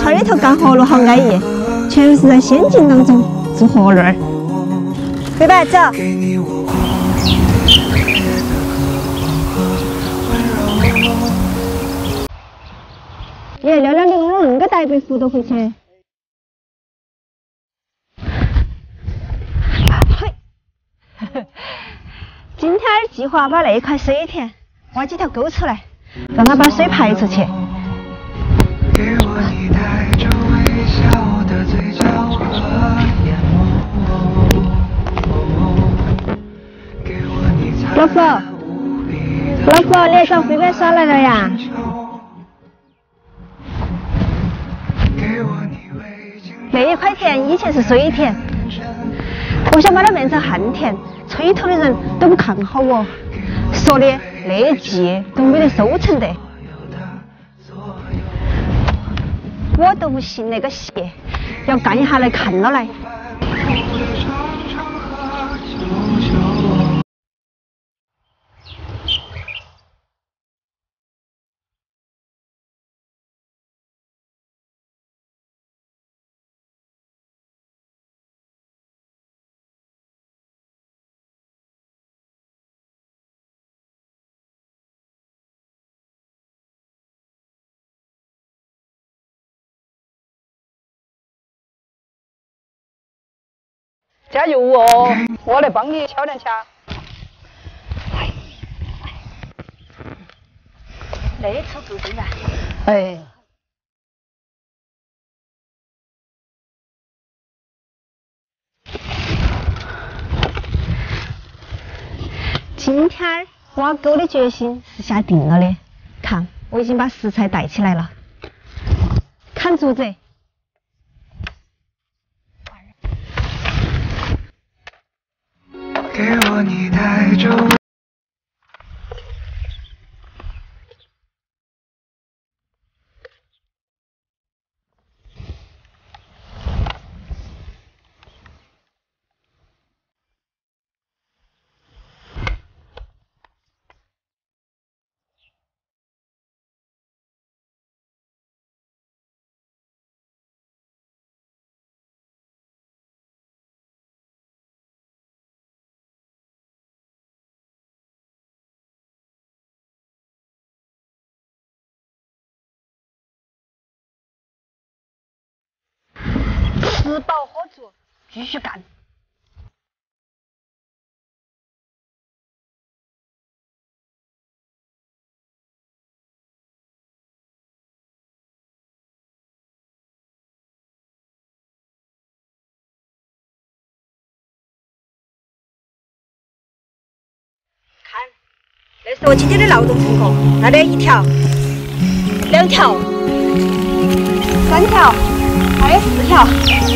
村里头干活路好安逸，全是在仙境当中做活路儿。飞白，走。耶，亮亮，你弄了那个大背斧头回去。嘿，今天计划把那块水田挖几条沟出来，让它把水排出去。 给我你带着微笑的嘴角和眼眸。 老夫，老夫，你找飞白耍来了呀？那一块田以前是水田，我想把它变成旱田，吹头的人都不看好我，说的那一季都没得收成的。我都不信那个邪，要干一下来看了来。 加油哦！我来帮你敲两下。 那处做真的。 哎。 今天挖沟的决心是下定了的。看，我已经把食材带起来了。看竹子。 给我你带着吃饱喝足，继续干。 看，那是我今天的劳动成果。那里1条、2条、3条，还有4条。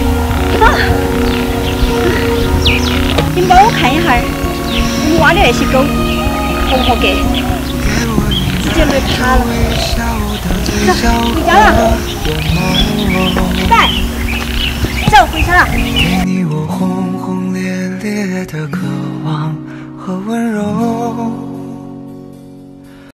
你帮我看一下，我们挖的那些沟合不合格？直接累趴了。走，回家了。来，走，回家了。 给你我轰轰烈烈的渴望和温柔。